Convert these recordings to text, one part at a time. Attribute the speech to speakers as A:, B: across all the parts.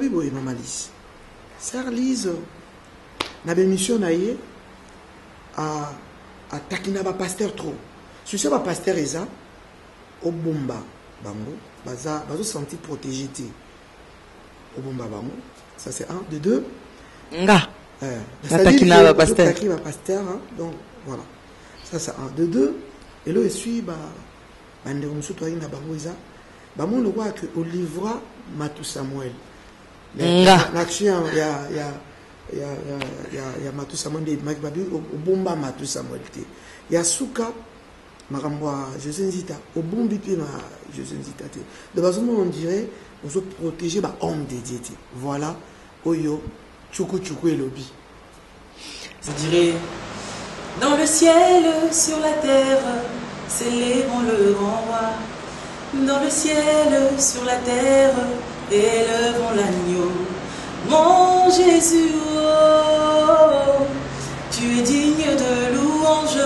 A: boye Maman Lise. Sœur Lise, na bémission na ye a takina ba pasteur trop. Si c'est ba pasteur eza au bomba bango, baza senti protégé té. Au bomba bango, ça c'est un, de deux.
B: Nga.
A: Takina ba pasteur. Takina ba pasteur, hein? Donc voilà. Ça c'est un, de deux. Et là je suis bande musu to ina bango eza. Ba mon le roi que Olivra Matou Samuel. L'action il y a Matou Samuel de Makibabi au bomba Matou Samuel te. Il y a Souka Maramboa José Nzita au bombi pe ma José Nzita te. De base on dirait on se protéger ba homme dédié te. Voilà Oyo Chuku et Lobby.
C: Je dirais dans le ciel sur la terre célébrons le grand roi. Dans le ciel sur la terre élevons l'agneau. Mon Jésus, oh, tu es digne de louange.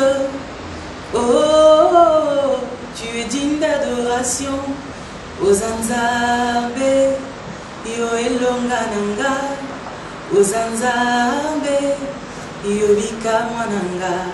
C: Oh, tu es digne d'adoration. Ozanzambe, yo elongananga. Ozanzambe, yo bikamwananga.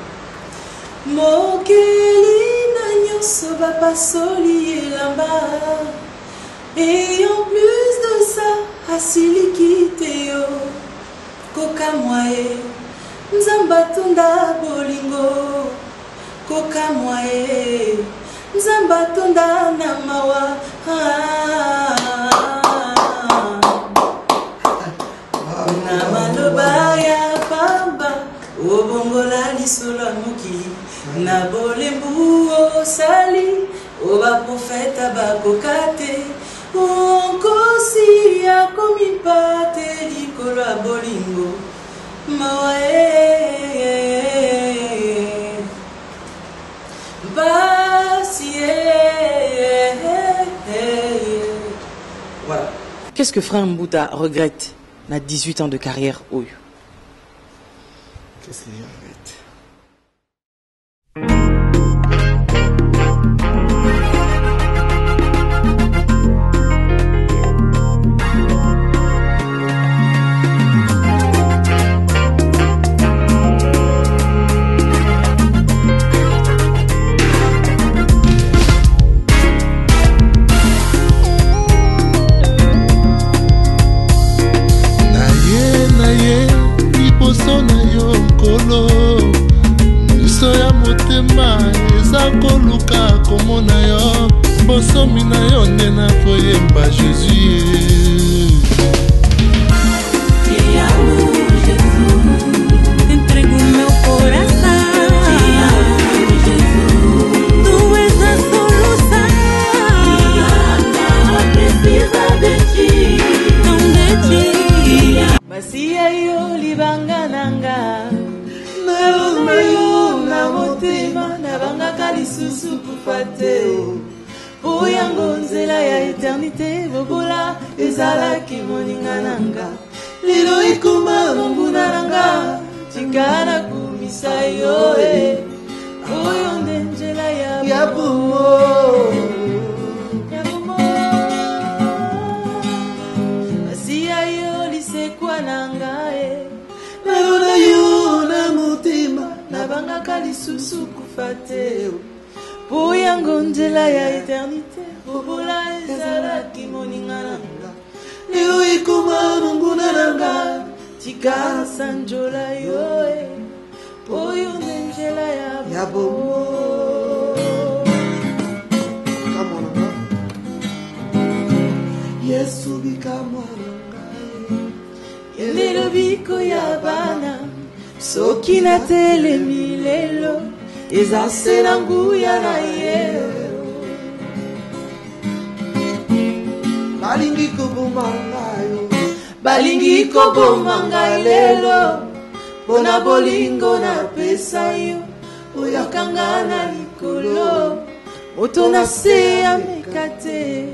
C: Mokeli na nyonso bapasoli elamba. Et en plus de ça, asilikite yo kokamwae nzambatunda bolingo kokamwae nzambatunda namawa na maloba ya pamba obongola lisolo mokili na bolembu osali oba profeta bakokate onkosi ya komipate likolo ya bolingo mawae
B: voilà. Qu'est-ce que Frère Mbouta regrette na 18 ans de carrière oyo?
A: Qu'est-ce que je regrette?
C: Balingi kobomanga lelo bona bolingo na pesa yo oyakanga na likolo moto na se amekate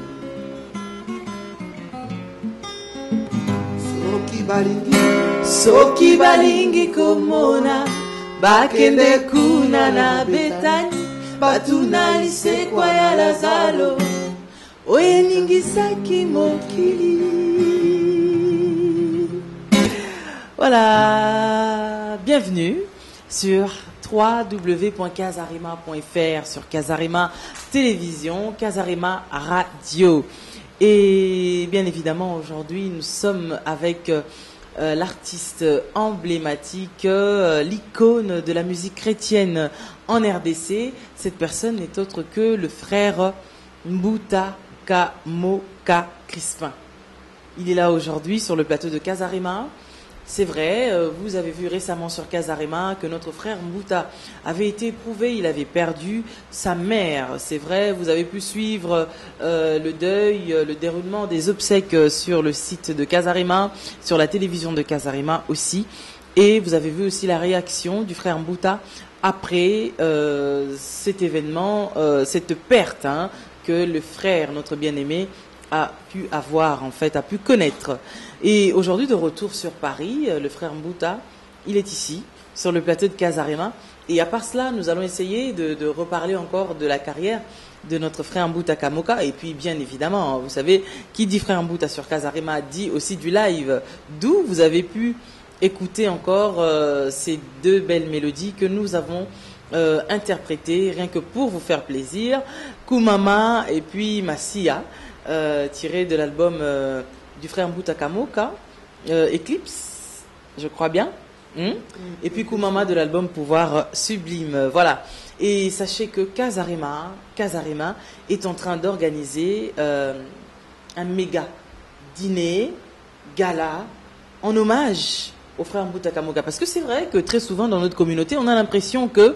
C: soki balingi komona bakende kuna na Betani batuna lisekwa ya Lazaro oyeningisaki mokili
B: Voilà, bienvenue sur www.casarima.fr, sur Casarima Télévision, Casarima Radio. Et bien évidemment, aujourd'hui, nous sommes avec l'artiste emblématique, l'icône de la musique chrétienne en RDC. Cette personne n'est autre que le frère Mbouta Kamoka Crispin. Il est là aujourd'hui sur le plateau de Casarima. C'est vrai, vous avez vu récemment sur Casarima que notre frère Mbouta avait été éprouvé, il avait perdu sa mère. C'est vrai, vous avez pu suivre le deuil, le déroulement des obsèques sur le site de Casarima, sur la télévision de Casarima aussi. Et vous avez vu aussi la réaction du frère Mbouta après cet événement, cette perte que le frère, notre bien-aimé, a pu avoir, en fait, a pu connaître. Et aujourd'hui, de retour sur Paris, le frère Mbouta, il est ici, sur le plateau de Casarima. Et à part cela, nous allons essayer de reparler encore de la carrière de notre frère Mbouta Kamoka. Et puis, bien évidemment, vous savez, qui dit frère Mbouta sur Casarima dit aussi du live, d'où vous avez pu écouter encore ces deux belles mélodies que nous avons interprétées, rien que pour vous faire plaisir. Koumama et puis Massia. Tiré de l'album du frère Mbouta Kamoka, Eclipse, je crois bien. Et puis Koumama de l'album Pouvoir Sublime. Voilà. Et sachez que Casarima est en train d'organiser un méga dîner, gala, en hommage au frère Mbouta Kamoka. Parce que c'est vrai que très souvent dans notre communauté, on a l'impression que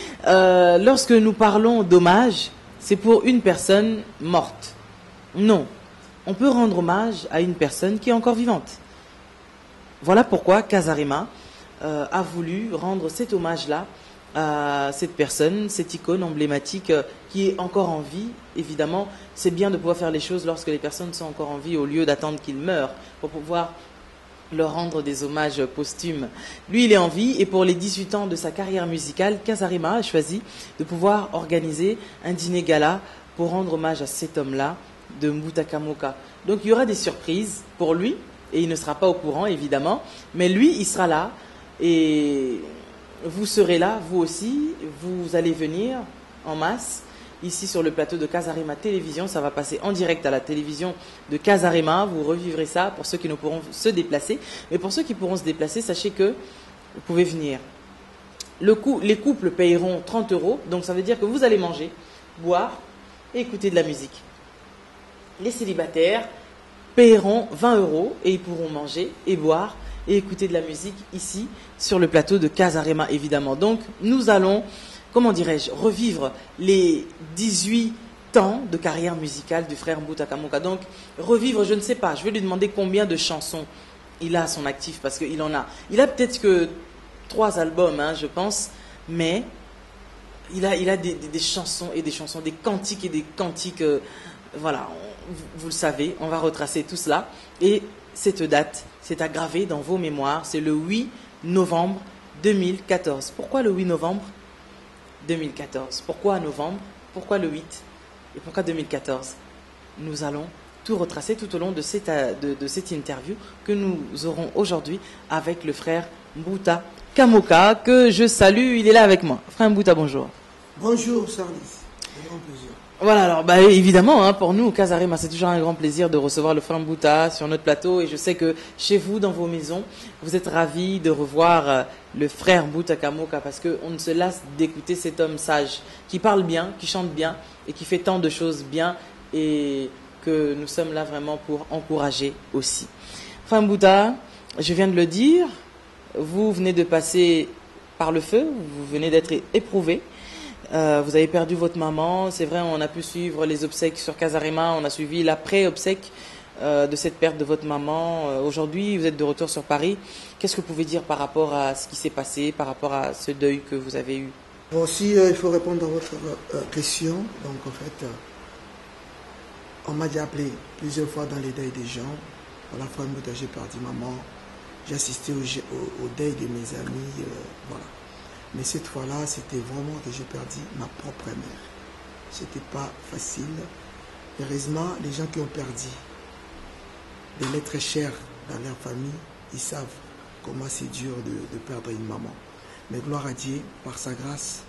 B: lorsque nous parlons d'hommage, c'est pour une personne morte. Non, on peut rendre hommage à une personne qui est encore vivante. Voilà pourquoi Casarima a voulu rendre cet hommage-là à cette personne, cette icône emblématique qui est encore en vie. Évidemment, c'est bien de pouvoir faire les choses lorsque les personnes sont encore en vie au lieu d'attendre qu'ils meurent pour pouvoir leur rendre des hommages posthumes. Lui, il est en vie et pour les 18 ans de sa carrière musicale, Casarima a choisi de pouvoir organiser un dîner gala pour rendre hommage à cet homme-là, de Mbouta Kamoka. Donc il y aura des surprises pour lui et il ne sera pas au courant évidemment, mais lui il sera là et vous serez là, vous aussi, vous allez venir en masse ici sur le plateau de Casarima Télévision. Ça va passer en direct à la télévision de Casarima, vous revivrez ça pour ceux qui ne pourront se déplacer, mais pour ceux qui pourront se déplacer, sachez que vous pouvez venir. Les couples payeront 30 €, donc ça veut dire que vous allez manger, boire et écouter de la musique. Les célibataires paieront 20 € et ils pourront manger et boire et écouter de la musique ici sur le plateau de Casarima évidemment. Donc nous allons, comment dirais-je, revivre les 18 ans de carrière musicale du frère Mbouta Kamoka. Donc revivre, je ne sais pas, je vais lui demander combien de chansons il a à son actif parce qu'il en a. Il a peut-être que 3 albums, je pense, mais il a des chansons et des chansons, des cantiques et des cantiques. Voilà, vous le savez, on va retracer tout cela. Et cette date, c'est aggravé dans vos mémoires, c'est le 8 novembre 2014. Pourquoi le 8 novembre 2014? Pourquoi novembre? Pourquoi le 8? Et pourquoi 2014? Nous allons tout retracer tout au long de cette interview que nous aurons aujourd'hui avec le frère Mbouta Kamoka, que je salue, il est là avec moi. Frère Mbouta, bonjour.
A: Bonjour, Sarlis. Un grand plaisir.
B: Voilà, alors évidemment, pour nous, au Casarima, c'est toujours un grand plaisir de recevoir le frère Mbouta sur notre plateau. Et je sais que chez vous, dans vos maisons, vous êtes ravis de revoir le frère Mbouta Kamoka parce qu'on ne se lasse d'écouter cet homme sage qui parle bien, qui chante bien et qui fait tant de choses bien et que nous sommes là vraiment pour encourager aussi. Frère Mbouta, je viens de le dire, vous venez de passer par le feu, vous venez d'être éprouvé. Vous avez perdu votre maman, c'est vrai, on a pu suivre les obsèques sur Casarima, on a suivi l'après-obsèque de cette perte de votre maman. Aujourd'hui, vous êtes de retour sur Paris. Qu'est-ce que vous pouvez dire par rapport à ce qui s'est passé, par rapport à ce deuil que vous avez eu?
A: Bon, aussi, il faut répondre à votre question. Donc, en fait, on m'a déjà appelé plusieurs fois dans les deuils des gens. Voilà, frère Mbouta, j'ai perdu maman. J'ai assisté au deuil de mes amis. Voilà. Mais cette fois-là, c'était vraiment que j'ai perdu ma propre mère. C'était pas facile. Heureusement, les gens qui ont perdu des êtres chers dans leur famille, ils savent comment c'est dur de perdre une maman. Mais gloire à Dieu, par sa grâce,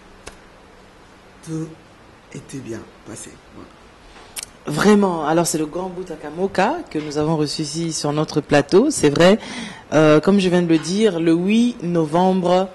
A: tout était bien passé. Voilà.
B: Vraiment, alors c'est le grand Mbutaka Moka que nous avons reçu ici sur notre plateau, c'est vrai. Comme je viens de le dire, le 8 novembre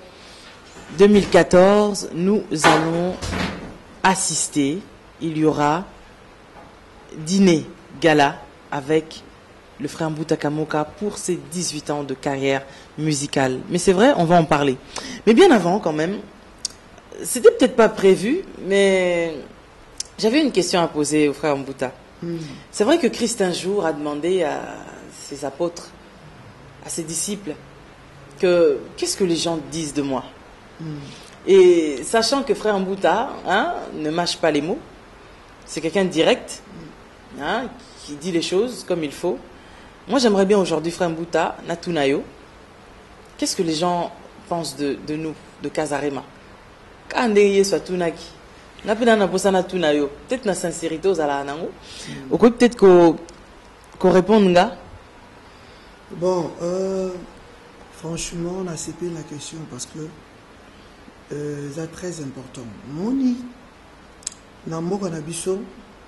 B: 2014, nous allons assister, il y aura dîner gala avec le frère Mbutaka Moka pour ses 18 ans de carrière musicale. Mais c'est vrai, on va en parler. Mais bien avant quand même, c'était peut-être pas prévu, mais j'avais une question à poser au frère Mbuta. C'est vrai que Christ un jour a demandé à ses apôtres, à ses disciples, qu'est-ce que les gens disent de moi. Et sachant que frère Mbuta ne mâche pas les mots, c'est quelqu'un de direct, qui dit les choses comme il faut. Moi j'aimerais bien aujourd'hui, frère Mbuta, Natunayo, qu'est-ce que les gens pensent de nous, de Kazarema? Quand on soit Tunaki, peut-être na sincérité aux alanango, ou peut-être qu'on réponde là.
A: Bon, franchement, on a cépé la question parce que c'est très important. Moni, Namboka Nabiso,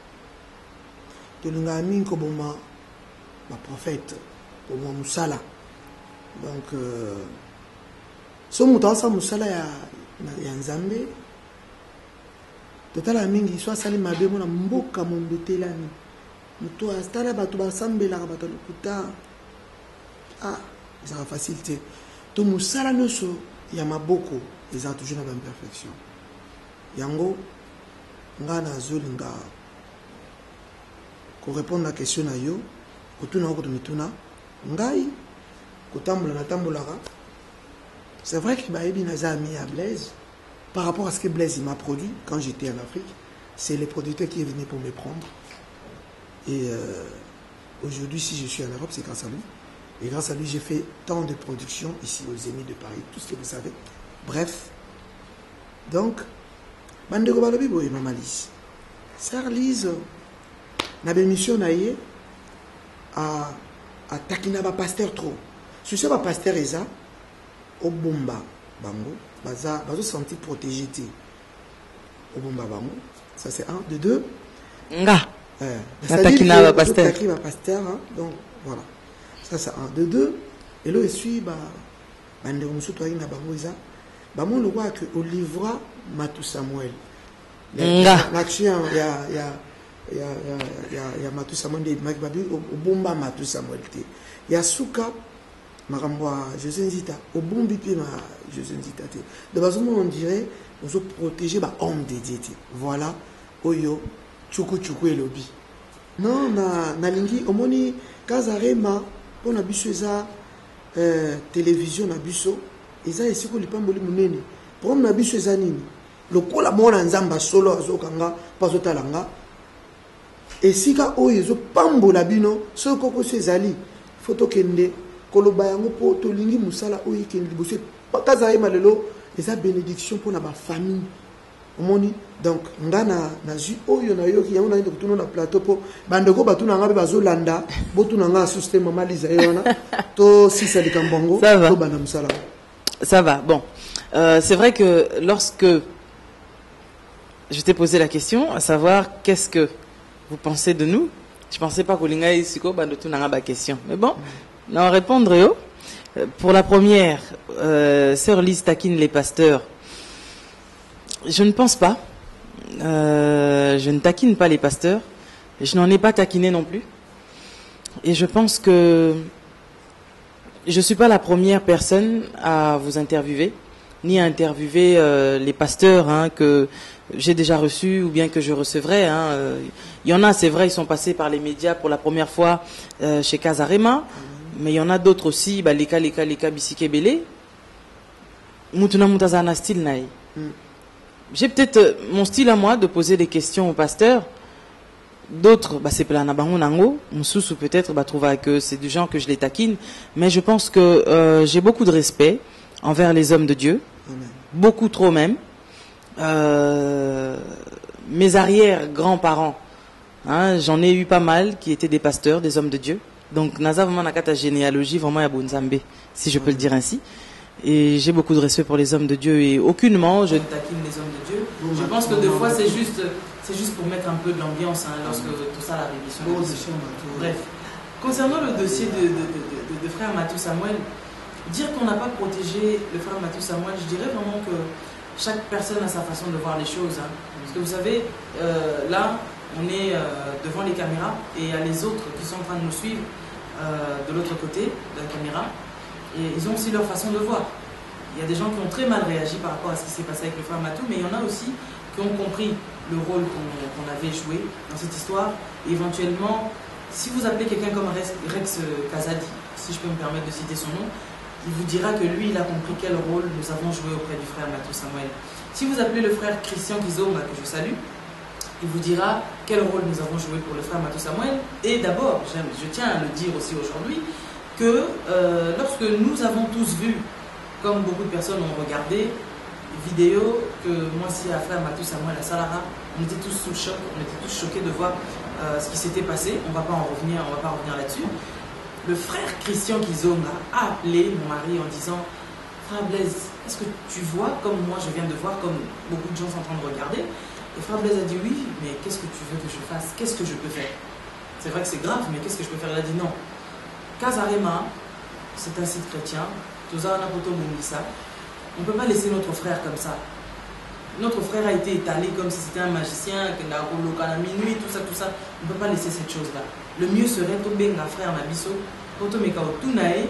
A: de l'Ungami Koboma, ma prophète, pour mon Moussala. Donc, ce mouton, ça Moussala, il y a un Zambé. Totala mingi soit sali mabe mona mboka mondotelani muto astala batu basambela bato lokuta ça va faciliter to musala noso ya maboko ils ont toujours la imperfection yango ngana zolinga ko répondre à la question na yo kotuna ko mituna ngai kotambola na tambolaka c'est vrai que baebi na zami ya Blaise. Par rapport à ce que Blaise m'a produit quand j'étais en Afrique, c'est les producteurs qui est venu pour me prendre. Et aujourd'hui, si je suis en Europe, c'est grâce à lui. Et grâce à lui, j'ai fait tant de productions ici aux Zénith de Paris, tout ce que vous savez. Bref. Donc, Bandego Balobibo et Maman Lise. Sœur Lise, na bémission naïe à Takinaba pasteur trop. Si c'est pas pasteur Eza, au Bomba, Bango. Baza senti protégé au bon babamo, ça c'est un de deux
B: nga
A: c'est-à-dire pasteur donc voilà ça c'est un de deux et là je suis bande musu toi ina bangoiza bamo le roi que Olivra Matou Samuel
B: nga
A: l'action ya Matou Samuel de Makibabi au bomba Matou Samuel te ya suka Marambwa, José Nzita, au bon bipi, José Nzita. De façon, on dirait, on se protéger, homme dédié. Voilà, Oyo, Tchoukou et Lobby. Non, na lingi, au moni, Kazarema, pour na biso, télévision, na biso, eza ici qu'on lui pamboli mouneni. Pour na biso, eza nini. Le coup, la mona nzamba solo, azokanga, pazotalanga. Et si ka oyo, zo pambola bino, so koko se zali, photo kende. Koloba yango po tolingi musala oyi kendi liboso kaza yema lelo eza bénédiction pour na ba famille omoni donc ngana na ju oyo na yoki yango na ndo kutuna na plateau po bandeko batuna ngabe bazolanda botuna nga système Mama Lise yona to sisa likambongo to bana musala
B: ça va bon c'est vrai que lorsque je t'ai posé la question à savoir qu'est-ce que vous pensez de nous, je pensais pas kolinga isiko bando tuna nga ba question mais bon. Non, répondre pour la première, Sœur Lise taquine les pasteurs. Je ne pense pas. Je ne taquine pas les pasteurs. Je n'en ai pas taquiné non plus. Et je pense que je ne suis pas la première personne à vous interviewer, ni à interviewer les pasteurs que j'ai déjà reçus ou bien que je recevrai. Il y en a, c'est vrai, ils sont passés par les médias pour la première fois chez Kazarema. Mais il y en a d'autres aussi, les cas bisike belé. Mutuna mutazana style naï. J'ai peut-être mon style à moi de poser des questions au pasteur. D'autres, c'est plana bango nango. Moussous peut-être trouver que c'est du genre que je les taquine. Mais je pense que j'ai beaucoup de respect envers les hommes de Dieu. Amen. Beaucoup trop même. Mes arrière-grands-parents, j'en ai eu pas mal qui étaient des pasteurs, des hommes de Dieu. Donc, Naza vraiment n'a ta généalogie, vraiment, il y a Bonzambe, si je peux le dire ainsi. Et j'ai beaucoup de respect pour les hommes de Dieu et aucunement je
C: taquine les hommes de Dieu. Je pense que des fois, c'est juste pour mettre un peu de l'ambiance, hein, lorsque tout ça arrive sur l'émission. Bref. Concernant le dossier de frère Matou Samuel, dire qu'on n'a pas protégé le frère Matou Samuel, je dirais vraiment que chaque personne a sa façon de voir les choses. Hein. Parce que vous savez, là, on est devant les caméras et il y a les autres qui sont en train de nous suivre de l'autre côté de la caméra. Et ils ont aussi leur façon de voir. Il y a des gens qui ont très mal réagi par rapport à ce qui s'est passé avec le frère Matou, mais il y en a aussi qui ont compris le rôle qu'on avait joué dans cette histoire. Et éventuellement, si vous appelez quelqu'un comme Rex Kazadi, si je peux me permettre de citer son nom, il vous dira que lui, il a compris quel rôle nous avons joué auprès du frère Matou Samuel. Si vous appelez le frère Christian Kizonga, que je salue, il vous dira quel rôle nous avons joué pour le frère Matou Samuel. Et d'abord, je tiens à le dire aussi aujourd'hui, que lorsque nous avons tous vu, comme beaucoup de personnes ont regardé, vidéo que moi si à frère Matou Samuel à Salara, on était tous sous le choc, on était tous choqués de voir ce qui s'était passé. On va pas revenir là-dessus. Le frère Christian Kizonga a appelé mon mari en disant: frère Blaise, est-ce que tu vois comme moi je viens de voir, comme beaucoup de gens sont en train de regarder? Et frère Blaise a dit: oui, mais qu'est-ce que tu veux que je fasse? Qu'est-ce que je peux faire? C'est vrai que c'est grave, mais qu'est-ce que je peux faire? Il a dit: non. Kazarema, c'est un site chrétien. On ne peut pas laisser notre frère comme ça. Notre frère a été étalé comme si c'était un magicien, qu'il a coloqué à minuit, tout ça. On ne peut pas laisser cette chose-là. Le mieux serait de bien un frère Nabiso, pour tomber au Tunae,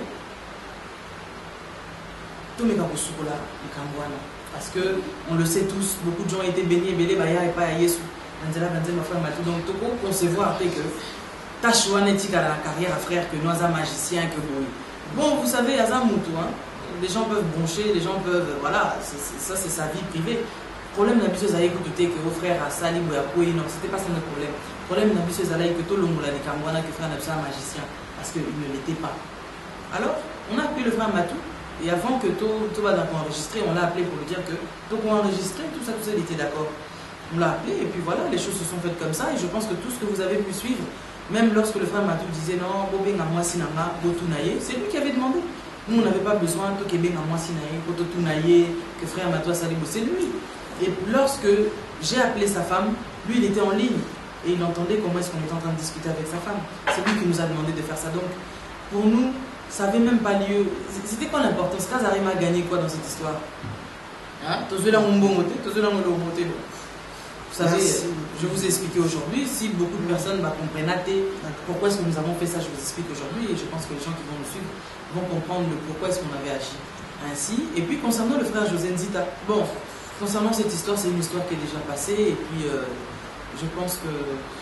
C: tomber au Sukola, le Kambouana. Parce que, on le sait tous, beaucoup de gens ont été bénis, belé, baya et pas à Yesu. Donc, il faut concevoir que Tachouanetika dans la carrière à frère, que nous sommes magiciens, que bon. Bon, vous savez, il y a un mouton, hein. Les gens peuvent broncher, les gens peuvent. Voilà, ça c'est sa vie privée. Le problème n'a pas écouté que vos frères à Salim ou à Poué, non, c'était pas ça notre problème. Le problème n'a pas que tout le monde a des Kambouana, que frère n'a pas un magicien, parce qu'il ne l'était pas. Alors, on a appelé le frère Matou, et avant que tout va enregistrer, on l'a appelé pour lui dire que tout qu'on a enregistré, tout ça, il était d'accord. On l'a appelé, et puis voilà, les choses se sont faites comme ça, et je pense que tout ce que vous avez pu suivre, même lorsque le frère Matou disait non, c'est lui qui avait demandé. Nous, on n'avait pas besoin que frère Matou Salibo, c'est lui. Et lorsque j'ai appelé sa femme, lui, il était en ligne et il entendait comment est-ce qu'on était en train de discuter avec sa femme. C'est lui qui nous a demandé de faire ça. Donc, pour nous, ça n'avait même pas lieu. C'était quoi l'importance? Kazarema a gagné quoi dans cette histoire? Vous savez, je vous ai expliqué aujourd'hui, si beaucoup de personnes comprennent pourquoi est-ce que nous avons fait ça, je vous explique aujourd'hui, et je pense que les gens qui vont nous suivre vont comprendre le pourquoi est-ce qu'on avait agi ainsi. Et puis concernant le frère José Nzita, bon, concernant cette histoire, c'est une histoire qui est déjà passée, et puis je pense que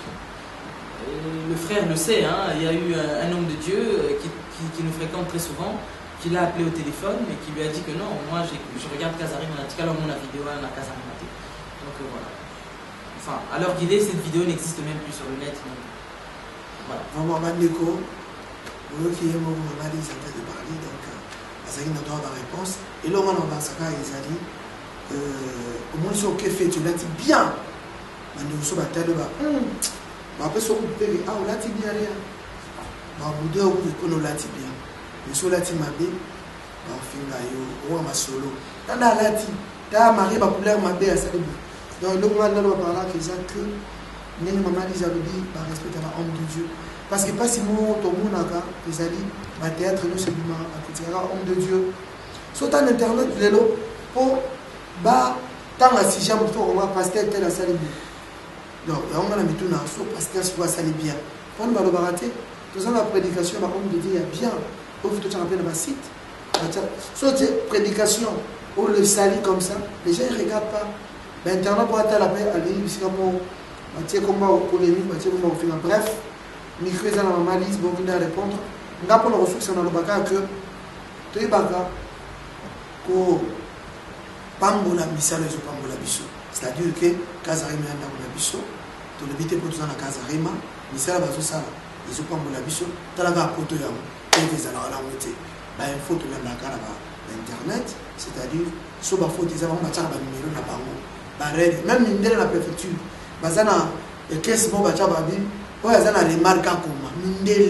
C: le frère le sait, hein, il y a eu un homme de Dieu qui nous fréquente très souvent, qui l'a appelé au téléphone, et qui lui a dit que non, moi je regarde Kazarema, en tout cas là, on a la vidéo, on a Kazarema. Donc voilà. Enfin, à l'heure qu'il est, cette vidéo n'existe même plus sur le net. Donc, voilà.
A: Vraiment, Mandeko, vous qui aimez mon mari, ils ont de parler, donc, Azali n'a pas de réponse. Et là, on va s'en Azali, au moins, si on fait, tu l'as dit bien. Mandeko, sur la tête, après, sur le père, on l'a dit bien, rien. On l'a dit bien. Mais sur la team, on fait un solo. Dans la dit, dans Marie, ma couleur, ma belle, ça donc, le moment où on parle que les mamans disent par respect à l'homme de Dieu. Parce que pas si mon monde a des alliés, ma théâtre, nous, c'est homme de Dieu. Soit en internet, les lots, pour tant à si jamais pour moi, pasteur, tel à salir. Donc, on a mis tout dans le pasteur, soit salir bien. Quand on va le barater, tout ça, la prédication, l'homme de Dieu, il y a bien. Pour que tu te rappelles dans ma site. Soit prédication, on le salit comme ça, les gens ne regardent pas. Maintenant, pour être à la paix, aller, c'est comme on polémique, bref, micro est dans la malice, bon, venir répondre. On a pour le ressource dans le bac que tu es baga, que Pambola Missal et Pambola Bisso. C'est-à-dire que Kazarema est dans la Bisso, tu le bites pour tout ça dans Kazarema, Missal va tout ça, et Pambola Bisso, tu as la photo, et tu as la moitié. Une photo dans la carte d'internet, c'est-à-dire, si tu as une photo, tu as un numéro dans même mindele la préfecture bazana et qu'est-ce bon bacha babi o yazana les marques comme mindele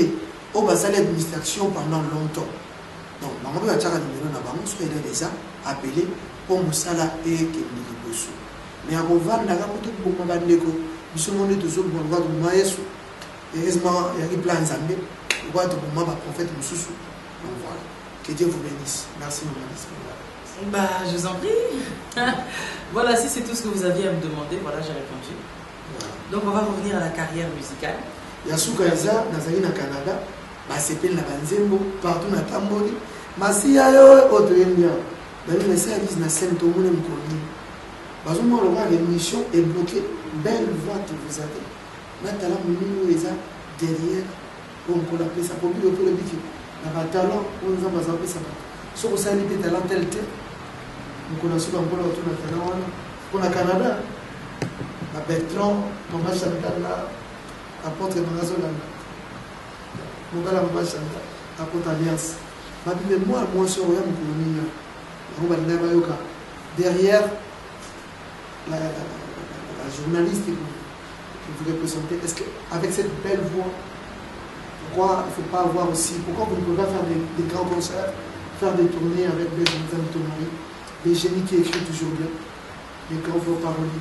A: au basal l'administration pendant longtemps. Donc, on va dire à numéro na bango, soit il est déjà appelé pour Moussala et Kemili Bosso. Mais à Rovan, n'a pas tout pour moi, Bandeko, nous sommes en deux autres, on va de Maïsou. Heureusement, il y a des plans zambés, on va de moi, prophète Moussou. Donc voilà. Que Dieu vous bénisse. Merci, maman.
C: Bah, je vous en prie. Voilà, si c'est tout ce que vous aviez à me demander, voilà, j'ai répondu. Voilà. Donc, on va revenir à la carrière musicale.
A: Yasuka Yaza, Nazari na Canada, Basepel na Banzembo, partout na Tamboli. Masia yo, Otoyembia. Bali na sa église na scène, tout le monde me connaît. Parce que moi, l'émission est bloquée. Belle voix que vous avez. Maintenant, nous, les derrière, on peut l'appeler ça pour le biki. Na talent, on nous a pas appelé ça. Sur ça, il était talent tel tel. Nous connaissons encore autour de talent. Pour le Canada, la Bertrand, Maman Chantal, apôtre Manazolanda. Mon gars, Maman Chantal, apôtre Alliance. Ma Bible, moi, sur Royaume Colonie, derrière la journaliste que vous représentez, est-ce qu'avec cette belle voix, pourquoi il ne faut pas avoir aussi, pourquoi vous ne pouvez pas faire des grands concerts, faire des tournées avec des tournées, des génies qui écrivent toujours bien, des grands voix paroliers?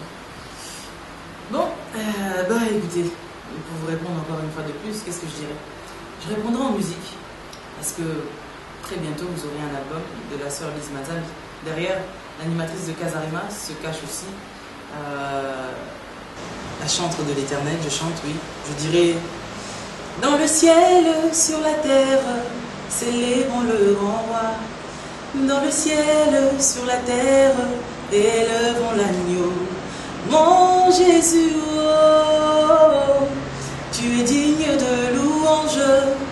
C: Bon, bah écoutez, pour vous répondre encore une fois de plus, qu'est-ce que je dirais? Je répondrai en musique, parce que très bientôt vous aurez un album de la sœur Lise Mazal. Derrière l'animatrice de Casarima se cache aussi la chantre de l'Éternel. Je chante, oui. Je dirais: dans le ciel, sur la terre, célébrons le grand roi. Dans le ciel, sur la terre, élevons l'agneau. Mon Jésus, oh, tu es digne de louange.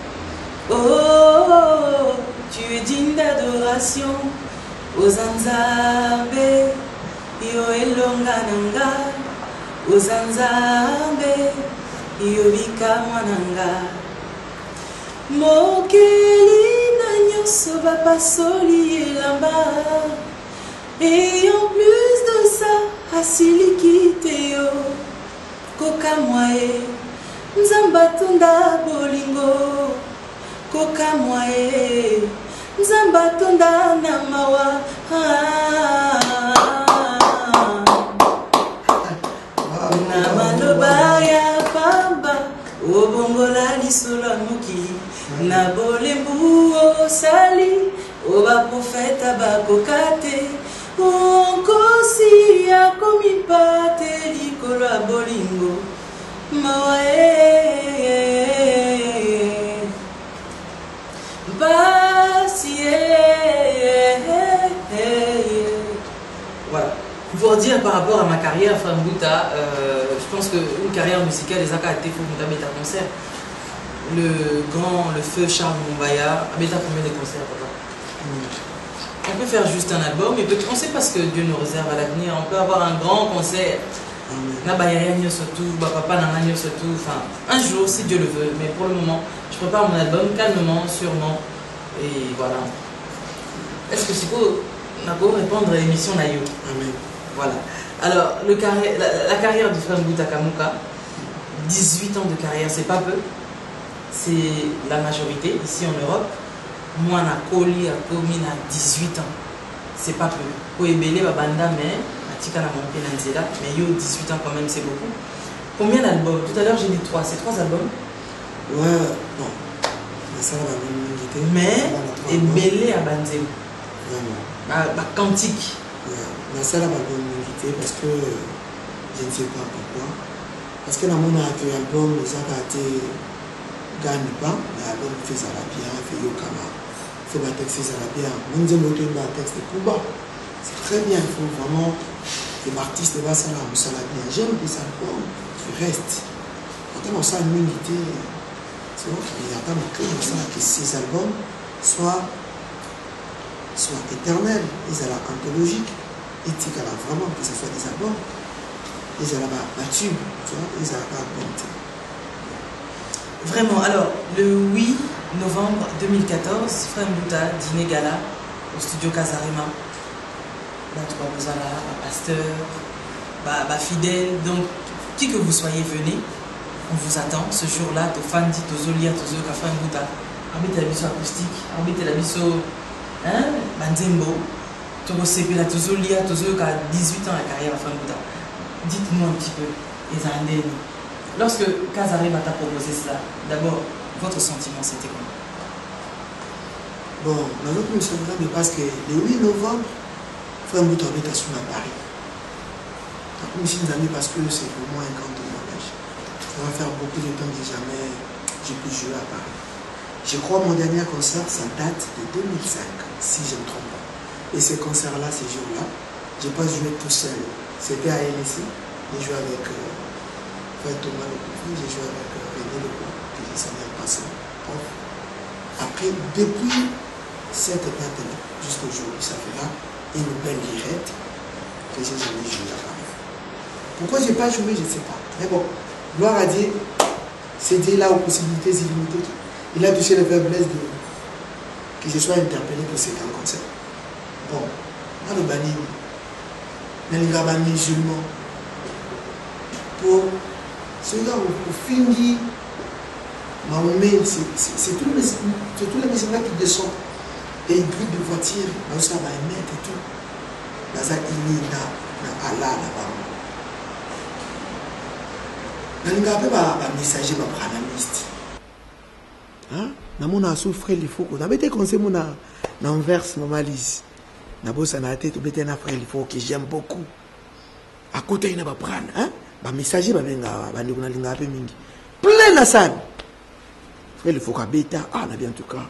C: Oh, tu es digne d'adoration. Ozanzambe, yo elongananga. Ozanzambe, yo bikamwananga. Mokeli na nyonso bapasoli elamba. Et en plus de ça, asilikite yo kokamwae nzambatunda bolingo. Kokamwae nzambatunda namawa. Na maloba ya pamba obongola lisolo moki. Na bolembu osali oba profeta bakokate. Onkosi ya komipate likolo ya bolingo mawae basi. Voilà. Pour dire par rapport à ma carrière, Frambouta, je pense qu'une carrière musicale, les Aka a été pour un concert. Le feu Charles Mumbaya, a combien de concerts, papa? On peut faire juste un album, mais on ne sait pas ce que Dieu nous réserve à l'avenir. On peut avoir un grand concert. Un jour, si Dieu le veut. Mais pour le moment, je prépare mon album calmement, sûrement. Et voilà. Est-ce que c'est beau? On a beau répondre à l'émission Nayo.
A: Amen.
C: Voilà. Alors, la carrière du frère Mbouta Kamuka, 18 ans de carrière, c'est pas peu. C'est la majorité ici en Europe. Moi, na Koli, à Komi, à 18 ans. C'est pas peu. Koebele, Babanda, mais Atika na monté Nanzela. Mais yo, 18 ans quand même, c'est beaucoup. Combien d'albums? Tout à l'heure, j'ai dit 3. C'est 3 albums?
A: Ouais, non. Mais ça va même.
C: Mais, Ebele à Banzeo.
A: Vraiment.
C: Bah, cantique.
A: Mais ça va même parce que je ne sais pas pourquoi. Parce que dans mon album, ça a été gagne pas, l'album fait ça bien, fait Yokama. Fait ma texte ça bien. Mon Dieu, ma texte de Cuba. C'est très bien, il faut vraiment que l'artiste va ça là, ça l'a bien. J'aime les albums qui restent. Quand on sent une unité, tu vois, il y a pas que ces albums soient éternels, ils sont anthologiques, éthiques vraiment, que ce soit des albums, ils sont la tube, tu vois, ils sont la bonté.
C: Vraiment, alors, le 8 novembre 2014, Frère Mbouta, dîner gala au studio Casarima. Là, tu vas vous pasteur, fidèle, donc qui que vous soyez, venez. On vous attend ce jour-là, to fan dit tozolia tozo kafra mbuta. Arbitre la biso acoustique, arbitre la biso banzembo. Toko sepela tozolia tozo ka 18 ans la carrière kafra mbuta. Dites-nous un petit peu les. Lorsque Kazarima t'a proposé cela, d'abord votre sentiment c'était comment?
A: Bon, notre mission parce que le 8 novembre, Frère Mbuta habite à Paris. Je suis ami parce que c'est pour moi un grand témoignage. Ça va faire beaucoup de temps que jamais j'ai pu jouer à Paris. Je crois que mon dernier concert, ça date de 2005, si je ne me trompe pas. Et ce concert-là, ces jours-là, je n'ai pas joué tout seul. C'était à LSI. J'ai joué avec Frère Thomas Lecoufi, j'ai joué avec René Lecoufi, qui s'est bien passé. Après, depuis cette date-là, jusqu'aujourd'hui, ça fera une belle lirette que j'ai jamais joué à Paris. Pourquoi je n'ai pas joué, je ne sais pas. Mais bon, gloire à Dieu, c'est Dieu là aux possibilités illimitées. Il a touché la faiblesse que je sois interpellé pour ces grands concerts. Bon, dans le banni, dans les grands musulmans, pour ceux-là au fini, Mahomet, c'est tous les musulmans qui descendent. Et ils brillent de voitures, ça va émettre et tout. Dans ça, il y a Allah là-bas. Dans le cas, il y a un messager, il y a un analyste. On a souffert, il faut qu'on a été conseillé dans un verse normalise. On a besoin de tête, on a été un frère, il faut que j'aime beaucoup. À côté, il y a un messager, il y a un plein la salle. Il faut qu'on bêta, on a bien en tout cas.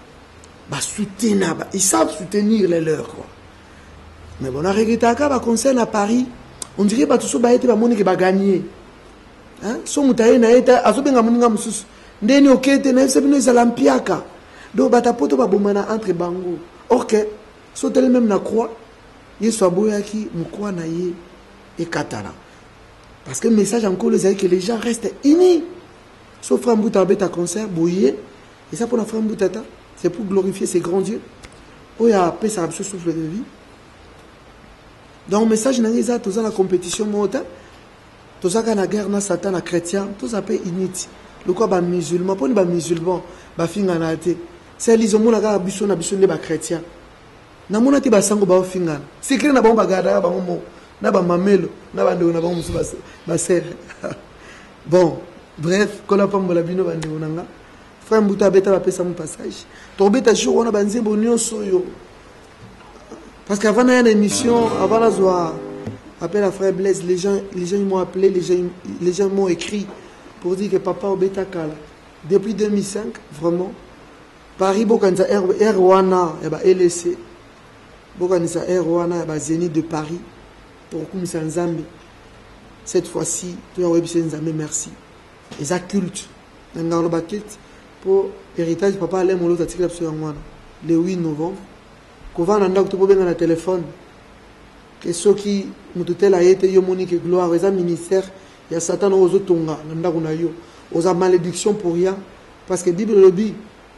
A: Ils savent soutenir les leurs. Mais bon, on a regretté un concert à Paris. On dirait que tout ça va gagner. Si on a été à ce moment-là, ndeni okete na sebino ezala mpiaka do batapoto babomana entre bango ok so tel même na croix yeso aboyaki mukwa na ye et katana parce que le message encore c'est que les gens restent unis sauf Frère Mbuta beta concert boyé et ça pour la Frère Mbuta c'est pour glorifier ces grands dieux oya paix ça souffle de vie donc message na ngeza toza la compétition mota toza ka na guerre na satan na chrétien toza paix unity le quoi musulman pour les musulmans finga na te c'est les hommes na biso na biso les chrétiens na mona te basango ba finga secret na ba bagada ba momo na ba mamelo na ba ndeko na ba musu ba ser bon bref kola pambola bino ba ndeko nanga Frère Mbuta beta ba pesa mon passage to beta jour on a banze bonio soyo parce qu'avant une émission avant la joie appel à Frère Blaise les gens ils m'ont appelé les gens m'ont écrit pour dire que papa obeta kala depuis 2005 vraiment Paris bokanza Rwana et ba LC bokanza Rwana et ba Zénith de Paris pour kumisa Nzambe cette fois-ci tu as webise Nzambe merci et ça culte ngalo baket pour héritage papa allait mon autre article sur Rwana le 8 novembre kovana ndako to bobenga na téléphone que ceux qui mututel a été yo monique gloire et ministère il y a Satan aux autonga aux malédiction pour rien parce que Bible le dit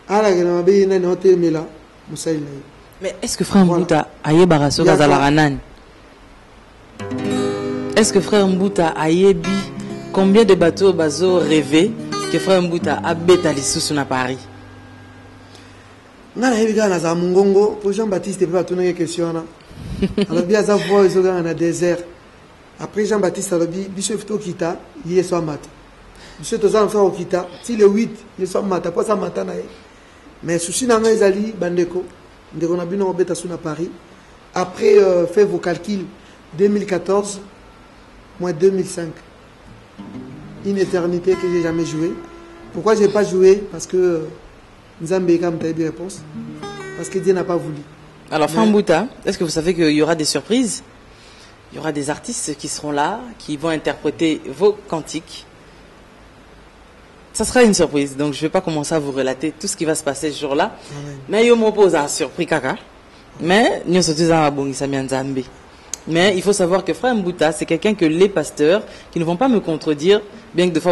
B: mais est-ce que Frère Mbuta aye baraso gazalaranan est-ce que Frère Mbuta ayebi combien de bateaux bazo rêvé que Frère Mbuta a bêta sous na Paris
A: ngana yebiga na za mungongo pour Jean-Baptiste peut tourner question là alors bien ça voix ils ont un désert. Après Jean-Baptiste Salobi, Bishop Tokita, il est soit mat. Bishop Tozan frère Okita, si le 8, il est soit mat, pas ça matin nae. Mais souci na ngai zali bandeko, ndeko na bino obeta suna Paris. Après fait vos calculs 2014 moins 2005. Une éternité que j'ai jamais joué. Pourquoi j'ai pas joué? Parce que Nzambe kam t'a des réponses. Parce que Dieu n'a pas voulu.
B: Alors Frère Mbuta, est-ce que vous savez qu'il y aura des surprises? Il y aura des artistes qui seront là, qui vont interpréter vos cantiques. Ça sera une surprise, donc je ne vais pas commencer à vous relater tout ce qui va se passer ce jour-là. Mais je m'oppose à surprise kaka. Mais nous sommes tous à Nzambe. Mais il faut savoir que Frère Mbuta, c'est quelqu'un que les pasteurs qui ne vont pas me contredire, bien que de fois,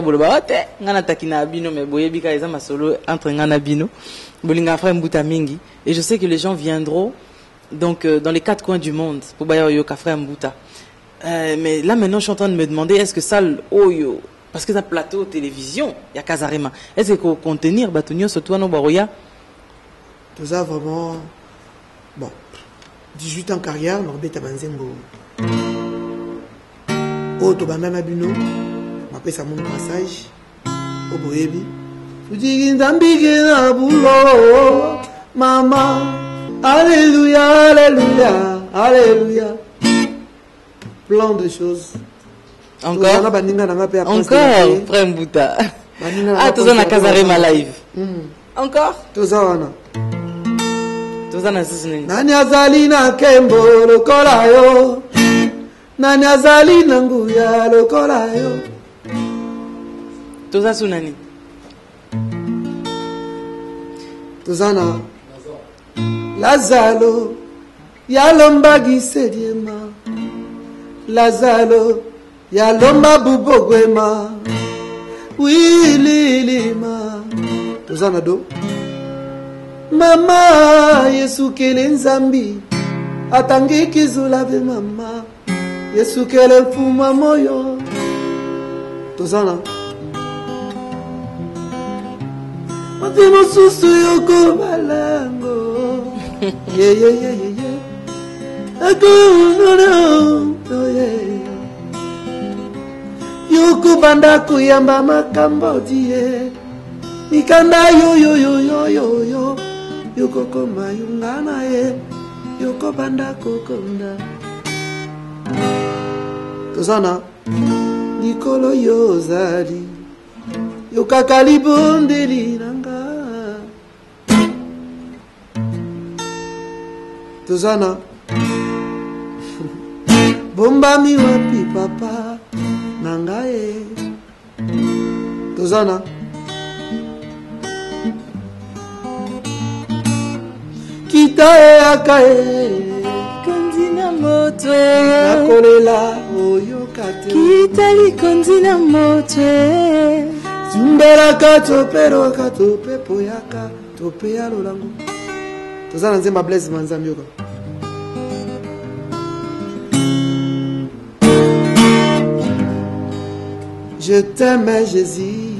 B: et je sais que les gens viendront donc dans les quatre coins du monde pour Frère Mbuta. Mais là maintenant, je suis en train de me demander, est-ce que ça, Oyo, parce que ça plateau télévision, il y a Kazarema. Est-ce que contenir Batunio surtout no baroya?
A: Tout ça vraiment bon. 18 ans carrière, Norbert Tabanzengo. Oh, to banda na bino. M'appelle ça mon passage. Au boyebi. Tu dis na bulo. Maman. Alléluia, alléluia, alléluia. Plein de choses.
B: Encore, frère Mbouta. Ah, tout ça na Kazarema live. Encore?
A: Tout ça wana.
B: Tout ça na sisine.
A: Nani azali na kembo lokola yo. Nani azali na nguya lokola yo.
B: Tout ça sunani.
A: Tout ça na Lazalo yalomba gisediema. Lazalo yalomba bubogwema. Wililima. Tout ça na do. Mama Yesu kele nzambi atangi kizulave mama Yesu kele mfuma moyo tozana Matimo susu yoko balango ye akuno ye yoko banda kuyamba makambo die mikanda yo Yoko koma yungana ye Yoko banda kokonda Tozana Nikolo yozali Yoka kalibondeli nanga Tozana Bomba mi wapi papa Nanga ye Tozana Kitae akae
B: Kondina moto
A: Nakolela oyo kate
B: Kitali kondina moto
A: Zumbera kato pero kato pepo yaka Tope ya lolango Tozana nzemba Blaise Manzambi yoka Je t'aime Jésus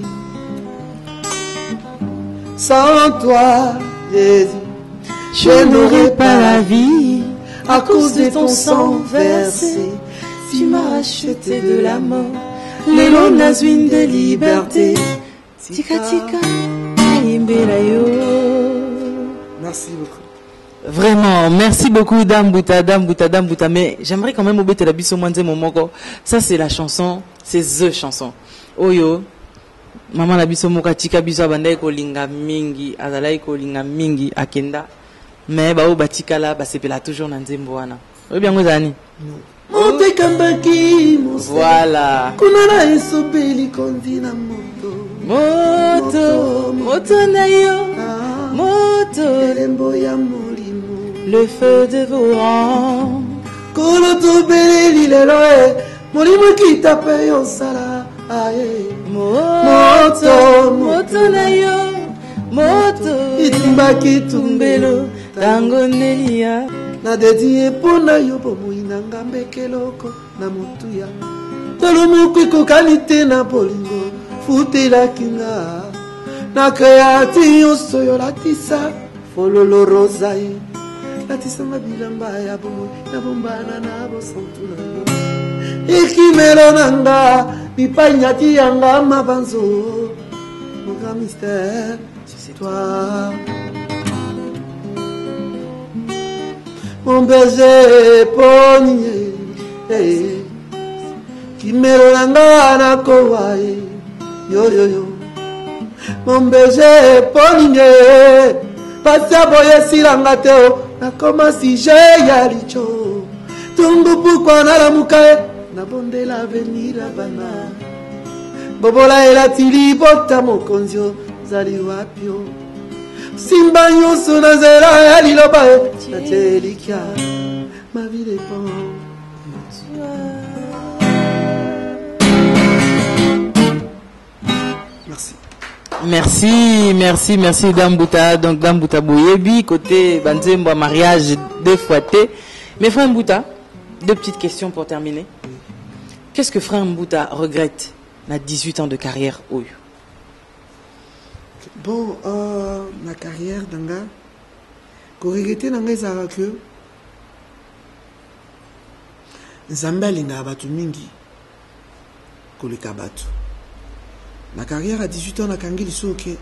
A: Sans toi Jésus
B: je n'aurais pas la vie à cause de ton sang versé. Tu m'as racheté de la mort, les lonazouines de liberté. Tika tika,
A: merci beaucoup.
B: Vraiment, merci beaucoup Dame Bouta. Mais j'aimerais quand même oublier la biso mwanze momoko. Ça c'est la chanson, c'est the chanson. Oyo. Maman la biso moka tika biso abandai ko linga mingi, azalai ko linga mingi akenda. Mais bah au batikala bah c'est pela toujours na nzembo wana. Oui bien ngozani.
A: Monte kambaki
B: voilà.
A: Kunana isobeli kondina
B: moto na yo. Moto
A: elembo ya molimo.
B: Le feu de vos rangs.
A: Kolo to beleli lelo molimo kitape yo sala aye.
B: Moto na yo. Moto
A: itimbaki tumbelo
B: tango nelia
A: na dedie pona yo bomoi na ngambe keloko na mutuya tolomuku ikokanite na bolingo futela kinga na kreati yoso yo latisa fololo rosae latisa mabilamba ya bomoi na bombana na bosantuna ikimelo nanga bipanyati yanga mabanzo mon grand mystère c'est toi mon berger pogné qui me langa na kowae yo mon berger pogné pasa boye silanga teo na koma si je ya licho tungu pourquoi na la mukae na bonde l'avenir bana bobola ela tili bota mokonzio zali wapio simba nyonso na zela ya liloba na telikia ma vie dépend de toi.
B: Merci Dame Bouta. Donc Dame Bouta Boyebi côté Banzembo mariage deux fois té. Mais frère Mbouta, deux petites questions pour terminer. Qu'est-ce que frère Mbouta regrette na 18 ans de carrière oyo.
A: Bon, ma carrière danga korigete nanga ezala que Nzambe alinga batu mingi koleka batu. Ma carrière à 18 ans nakangi liso ke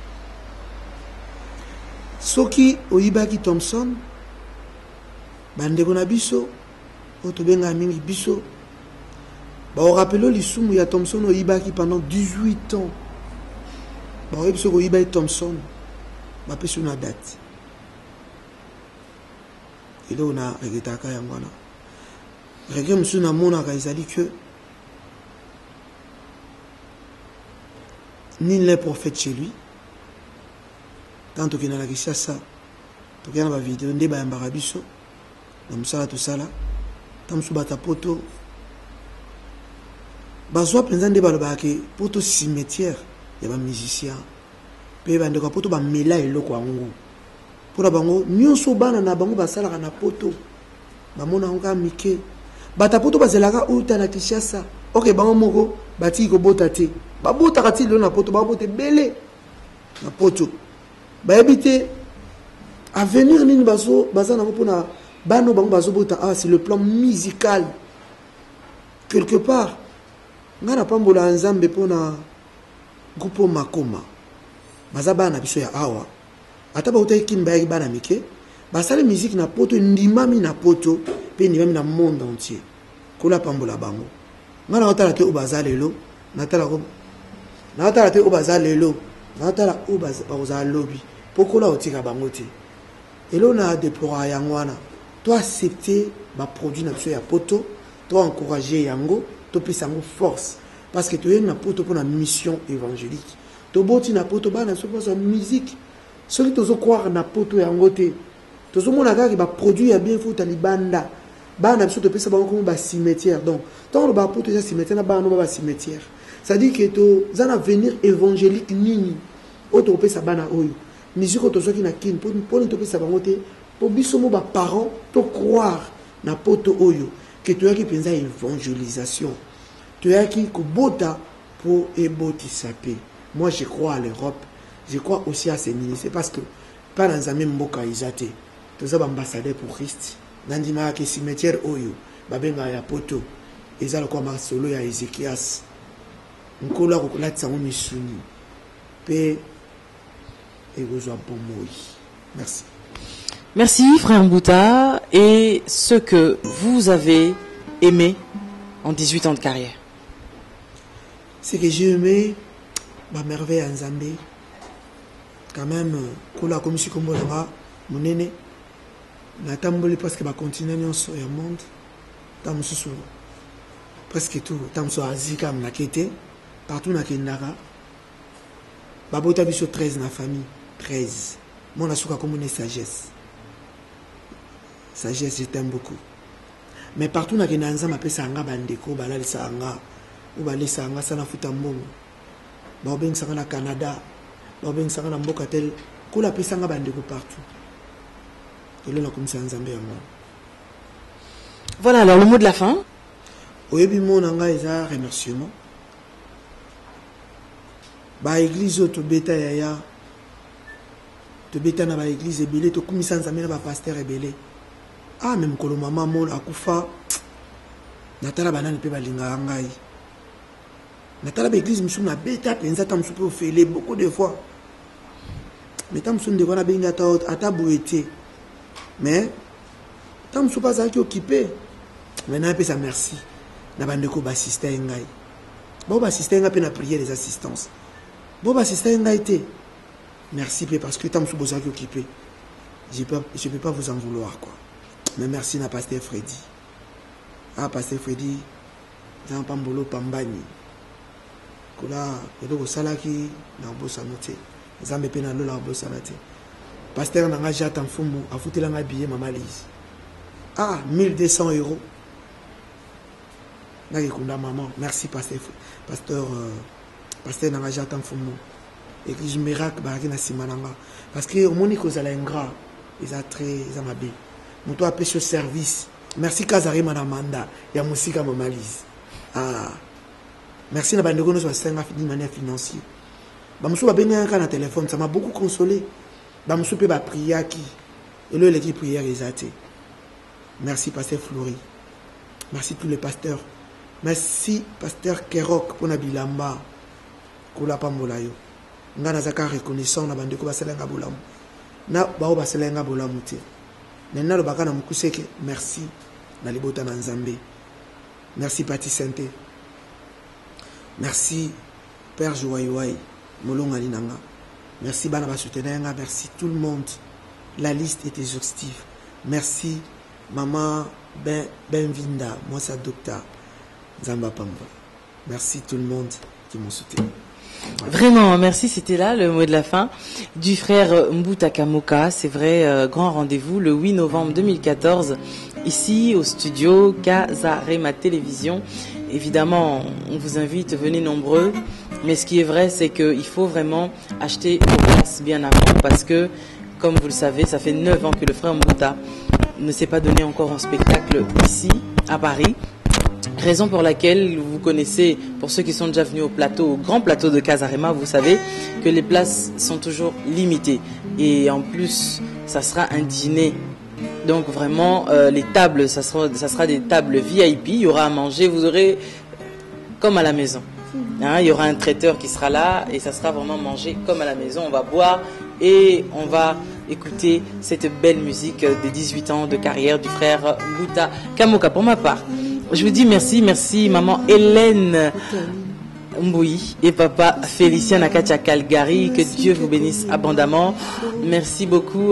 A: soki oyibaki Thompson bandeko na biso otobenga mingi biso ba o rappelo lisumu ya Thompson oyibaki pendant 18 ans. Ba o biso oyibaki Thompson ba peso na date. Et là on a regretaka yangwana. Regret monsieur na mona ka ezali que ni les prophètes chez lui. Tant que na la Kishasa, to kana ba vidéo ndeba ya mbarabiso. Na musala to sala. Tam subata poto. Bazwa penza ndeba lo ba ke poto cimetière ya ba musicien. Pe ba ndeko poto ba mela eloko angu. Pona bango nyonso bana na bango basala na poto. Ba mona nga mike. Bata poto bazelaka uta na Kishasa. Ok bango moko bati ko bota te. Ba bota kati lo na poto ba bote belé na poto. Ba habiter à venir nini bazo bazana pona bano bango bazo bota ah c'est le plan musical quelque part ngana pambola nzambe pona groupe makoma bazaba na biso ya awa ata ba uta kimba ya bana mike basale musique na poto ndimami na poto pe ndimami na monde entier kola pambola bango ngana otala te obazalelo natala ko natala te obazalelo natala obaza lobby pokola otika bango te elo na déplorer yangwana toi accepter ba produit na biso ya poto toi encourager yango to pesa yango force parce que tu es na poto pour la mission évangélique to boti na poto bana so posa musique ceux qui tozo croire na poto yango te tozo mona kaka ba produit ya bien futa libanda bana biso to pesa bango comme ba cimetière donc tant ba poto ya cimetière na bana ba cimetière ça dit que to za na venir évangélique nini auto pesa bana oyo musique to soki na kin pour to pesa bango te pour biso mo ba parents to croire na poto oyo que tu as qui pensa évangélisation tu as qui kobota pour eboti sapé. Moi je crois à l'Europe, je crois aussi à ces ministères parce que pas dans un même mboka izate tous les ambassadeurs pour Christ nandima ke cimetière oyo babenga ya poto ezala kwa masolo ya Ezekias nkola ko latsa ngo misuni pe egozwa bomoi. Merci.
B: Merci frère Mbouta. Et ce que vous avez aimé en 18 ans de carrière?
A: Ce que j'ai aimé, ma merveille en Zambie, quand même, kola comme si comme moi, mon aîné, na tamboli parce que ma continent sur le monde, tam sous presque tout, tam sur Asie comme na kete, partout na Kenara, babota biso 13 na famille, 13. Mon asuka comme une sagesse. Sagesse, je t'aime beaucoup. Mais partout na Kenanza m'appelle Sanga Bandeko, Balal Sanga, ou Balal Sanga, Sana Futambong, Babeng Sanga na Canada, Babeng Sanga na Mbokatel, Kola Pe Sanga Bandeko partout. Et là, on a commencé à Zambie.
B: Voilà, alors le mot de la fin.
A: Oyebi mon anga eza remerciement. Ba église to beta yaya. To beta na ba église ebele to kumisa Nzambe na ba pasteur ebele. Ah même kolo mama mon akufa. Natala banani pe balinga ngai. Natala ba église musu na beta penza tam supe ofele beaucoup de fois. Mais tam sun de wana benga ata bouete. Mais tam supa za ki occupé. Maintenant pe sa merci. Na bandeko ba assister ngai. Bon ba assister ngai pe na prier les assistances. Bon ba assister ngai te. Merci parce que tam supa za ki occupé. Je peux pas vous en vouloir quoi. Mais merci na pasteur Freddy. Ah pasteur Freddy, dans Pambolo Pambani. Kola ko salaki na bosa noté. Zambe pe na lola bosa noté. Pasteur na ngaja tamfumu afutela nga billet mama Lise. Ah 1200 €. Nakikunda maman. Merci pasteur pasteur na ngaja tamfumu. Église miracle baraki na simananga parce que au moni kozala ingrat, ils a très amabe. Moto appelle ce service. Merci Kazari Manamanda. Ya musika mama Lise. Ah. Merci na bandeko nous basenga d'une manière financière. Bamusu ba benga ka na téléphone, ça m'a beaucoup consolé. Bamusu pe ba prière qui et le l'équipe prière exaté. Merci pasteur Flori. Merci tous les pasteurs. Merci pasteur Kerok pour na bilamba. Kula pambola yo. Ngana zaka reconnaissant na bandeko baselenga bolamu. Na bao baselenga bolamu te. Nena lo baka na mukuseke. Merci na libota na Nzambe. Merci Pati Santé. Merci Père Jouaïouaï, Molonga Linanga. Merci Bana Basutenenga, merci tout le monde. La liste est exhaustive. Merci Maman Benvinda, moi c'est Docteur Zamba Pamba. Merci tout le monde qui m'ont soutenu.
B: Vraiment, merci. C'était là le mot de la fin du frère Mbuta Kamoka. C'est vrai, grand rendez-vous le 8 novembre 2014, ici au studio Kazarema Télévision. Évidemment, on vous invite, venez nombreux. Mais ce qui est vrai, c'est qu'il faut vraiment acheter vos places bien avant parce que, comme vous le savez, ça fait 9 ans que le frère Mbuta ne s'est pas donné encore en spectacle ici, à Paris. Raison pour laquelle vous connaissez, pour ceux qui sont déjà venus au plateau, au grand plateau de Kazarema, vous savez que les places sont toujours limitées. Et en plus, ça sera un dîner. Donc vraiment, les tables, ça sera des tables VIP. Il y aura à manger, vous aurez comme à la maison. Hein, il y aura un traiteur qui sera là et ça sera vraiment manger comme à la maison. On va boire et on va écouter cette belle musique des 18 ans de carrière du frère Mbuta Kamoka. Pour ma part, je vous dis merci, merci maman Hélène Mboui et papa Félicien Nakatia Calgary, que Dieu vous bénisse abondamment. Merci beaucoup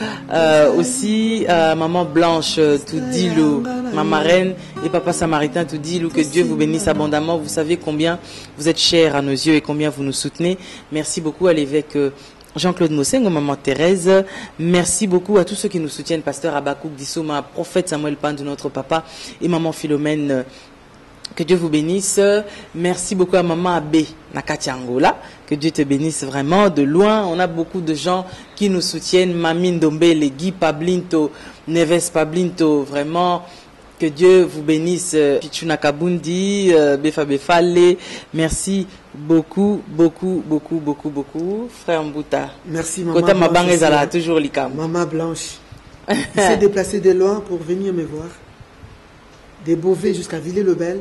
B: aussi maman Blanche Toudilou, maman Reine et papa Samaritain Toudilou, que Dieu vous bénisse abondamment. Vous savez combien vous êtes chers à nos yeux et combien vous nous soutenez. Merci beaucoup à l'évêque Jean-Claude Mosengo, maman Thérèse. Merci beaucoup à tous ceux qui nous soutiennent, pasteur Abakouk Dissouma, prophète Samuel Pan de notre papa et maman Philomène. Que Dieu vous bénisse. Merci beaucoup à maman Abbé Nakati Angola. Que Dieu te bénisse vraiment de loin. On a beaucoup de gens qui nous soutiennent. Mamine Dombele, Guy Pablinto, Neves Pablinto. Vraiment, que Dieu vous bénisse. Pichuna Kabundi, Befa Befale. Merci beaucoup, beaucoup, beaucoup, beaucoup, beaucoup. Frère Mbuta.
A: Merci maman.
B: Kota Mabangezala, toujours l'ikam.
A: Maman Blanche. Il s'est déplacé de loin pour venir me voir. Des Beauvais jusqu'à Villers-le-Bel.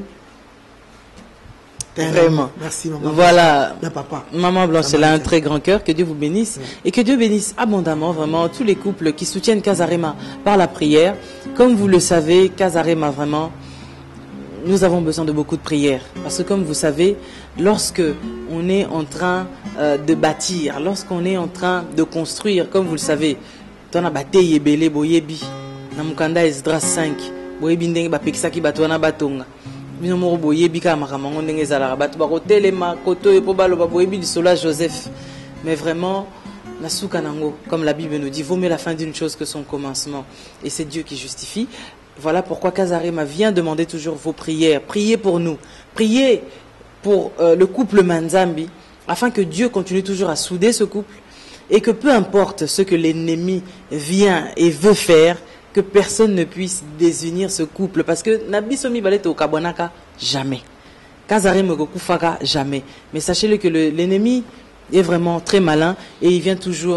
B: Vraiment.
A: Merci maman.
B: Voilà.
A: Papa.
B: Maman Blanche, elle a un très grand cœur. Que Dieu vous bénisse. Ouais. Et que Dieu bénisse abondamment vraiment tous les couples qui soutiennent Kazarema par la prière. Comme vous le savez, Kazarema vraiment, nous avons besoin de beaucoup de prières. Parce que comme vous savez, lorsque on est en train de bâtir, lorsqu'on est en train de construire, comme vous le savez, ton abaté yebele boyebi, namukanda Esdras 5, boyebi ndenge bapekisaki bato wana batonga. Bino moko boyebi ka makambo ndenge ezalaka bato bakotelema koto epo baloba boyebi lisolo Joseph. Mais vraiment, la souka nango, comme la Bible nous dit, vaut mieux la fin d'une chose que son commencement. Et c'est Dieu qui justifie. Voilà pourquoi Kazarema vient demander toujours vos prières. Priez pour nous. Priez pour le couple Manzambi, afin que Dieu continue toujours à souder ce couple et que peu importe ce que l'ennemi vient et veut faire, que personne ne puisse désunir ce couple. Parce que Nabisomi Balete au Kabonaka, jamais. Kazarema Gokufaka, jamais. Mais sachez-le que l'ennemi est vraiment très malin et il vient toujours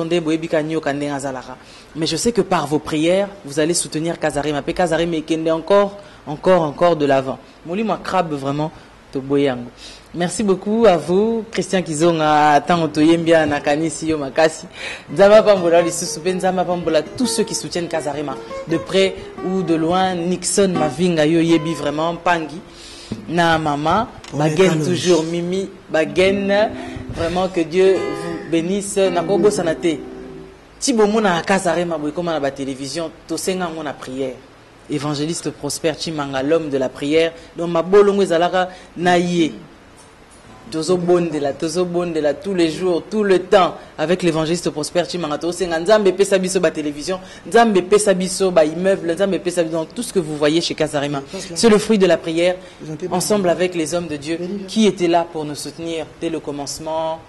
B: mais je sais que par vos prières vous allez soutenir Kazarema et Kazarema est encore de l'avant. Molima crabe vraiment to boyango. Merci beaucoup à vous Christian Kizonga tango toyembia na kanisi yo makasi nzamba pambola lisusu pe nzamba pambola tous ceux qui soutiennent Kazarema de près ou de loin. Nixon Mavinga yo yebi vraiment Pangi na mama Bagen toujours Mimi Bagen. Vraiment que Dieu vous bénisse. Nakobo sanate. Tibomo na Kazarema boy comme na ba télévision to senga ngona prière. Évangéliste Prosper Chimanga, l'homme de la prière. Donc ma bolongo ezalaka na yé. Tozo bonde la tous les jours, tout le temps avec l'évangéliste Prosper Chimanga. To senga nzambe pesa biso ba télévision, nzambe pesa biso ba immeuble, nzambe pesa biso tout ce que vous voyez chez Kazarema. C'est le fruit de la prière ensemble avec les hommes de Dieu qui étaient là pour nous soutenir dès le commencement.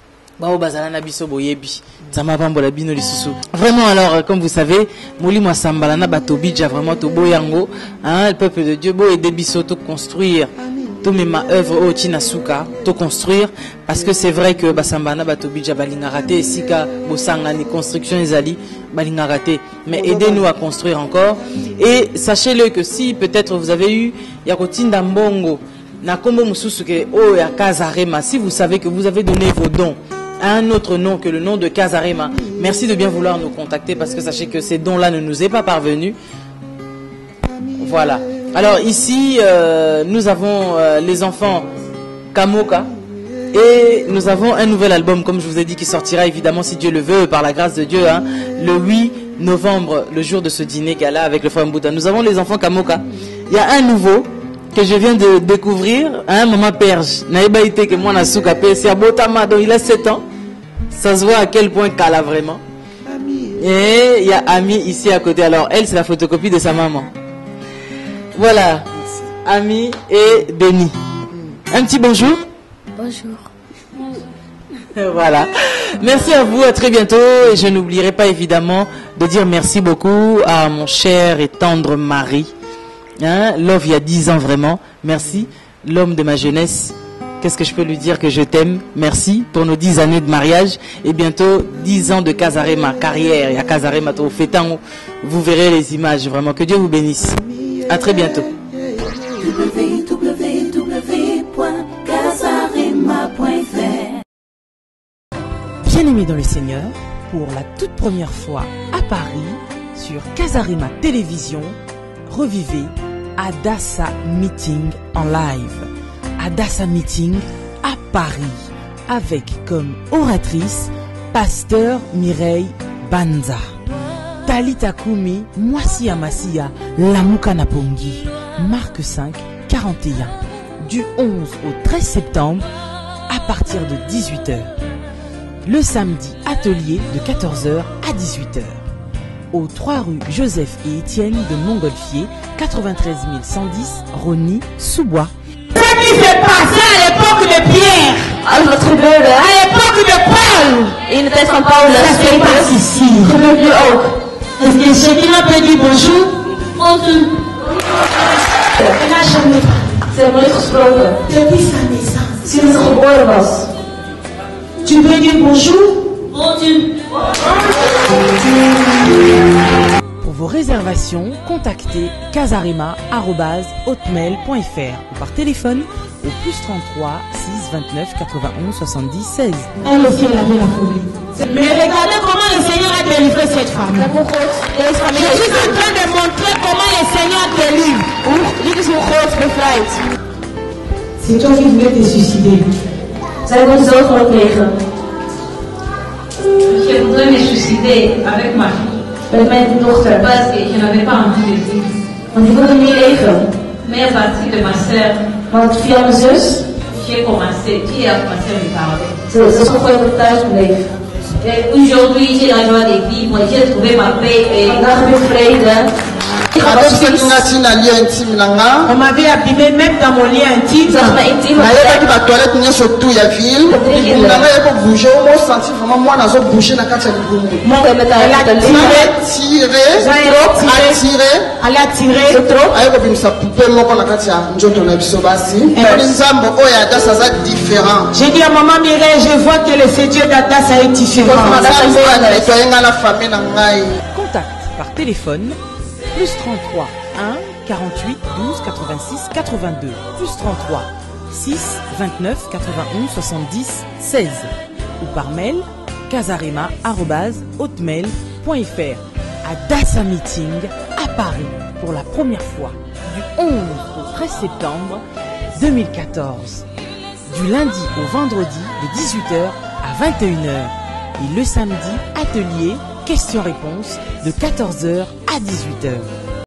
B: Vraiment alors comme vous savez Molimo Sambalana Batobidja vraiment to boyango hein, le peuple de Dieu beau aider biso to construire ma œuvre au Tinasuka, to construire, parce que c'est vrai que Basambana Batobidja Balingaraté, Sika, Bosangani, construction Ezali, Balingaraté, mais aidez-nous à construire encore. Et sachez-le que si peut-être vous avez eu Yakotinda Mbongo, Nakombo Mususuke, oh ya Kazarema, si vous savez que vous avez donné vos dons à un autre nom que le nom de Kazarema, merci de bien vouloir nous contacter, parce que sachez que ces dons-là ne nous est pas parvenus. Voilà. Alors ici, nous avons les enfants Kamoka et nous avons un nouvel album, comme je vous ai dit, qui sortira évidemment, si Dieu le veut, par la grâce de Dieu, hein, le 8 novembre, le jour de ce dîner gala avec le frère Mbouta. Nous avons les enfants Kamoka. Il y a un nouveau que je viens de découvrir, hein, Maman Perge. Naïba été que moi, Nasuka c'est à Botama, donc il a 7 ans. Ça se voit à quel point Kala vraiment. Et il y a Ami ici à côté. Alors elle, c'est la photocopie de sa maman. Voilà, Ami et Béni. Un petit bonjour.
D: Bonjour.
B: Voilà. Merci à vous, à très bientôt. Et je n'oublierai pas évidemment de dire merci beaucoup à mon cher et tendre mari. Hein, Love, il y a 10 ans vraiment. Merci. L'homme de ma jeunesse. Qu'est-ce que je peux lui dire que je t'aime? Merci pour nos 10 années de mariage et bientôt 10 ans de Kazarema, carrière. Il y a Kazarema, vous verrez les images. Vraiment, que Dieu vous bénisse. À très bientôt. Bien-aimés dans le Seigneur, pour la toute première fois à Paris, sur Kazarema Télévision, revivez Adassa Meeting en live. Adassa Meeting à Paris, avec comme oratrice Pasteur Mireille Banza. Talita Kumi, Mwasi Amasia, Lamuka Napongi, Marc 5, 41. Du 11 au 13 septembre, à partir de 18h. Le samedi, atelier de 14h à 18h. Aux 3 rues Joseph et Étienne de Montgolfier, 93 110, Rony, Sous-Bois.
E: Ce qui s'est passé à l'époque de Pierre, à l'époque de Paul, ça se passe ici. Est-ce que chacun peut dire bonjour? Bonjour. Elle n'a jamais parlé. Depuis sa naissance. Tu peux dire bonjour? Bonjour.
B: Pour vos réservations, contactez kazarema@hotmail.fr ou par téléphone au +33 6 29 91 70 16.
E: Elle aussi, elle avait la folie. Mais regardez comment le Seigneur a délivré cette femme. Je suis en train de montrer comment le Seigneur délivre. C'est toi qui voulais te suicider.
F: Je voudrais me suicider avec ma fille. Parce que je n'avais pas envie de vivre. Mais à partir de ma sœur, j'ai commencé, Dieu a commencé à me parler. Et aujourd'hui, j'ai la joie de vivre, j'ai trouvé ma paix et
E: on m'avait abîmé même dans mon lien intime. Elle a tiré. J'ai dit à maman Mireille, je vois que le Seigneur d'Adassa est différent.
B: Contact par téléphone +33 1 48 12 86 82 +33 6 29 91 70 16 ou par mail kazarema@hotmail.fr. Adassa Meeting à Paris pour la première fois du 11 au 13 septembre 2014. Du lundi au vendredi de 18h à 21h et le samedi atelier questions-réponses de 14h à 18h.